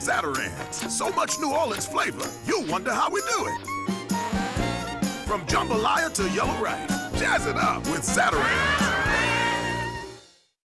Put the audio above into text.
Zatarain's. So much New Orleans flavor, you'll wonder how we do it. From jambalaya to yellow rice, jazz it up with Zatarain's.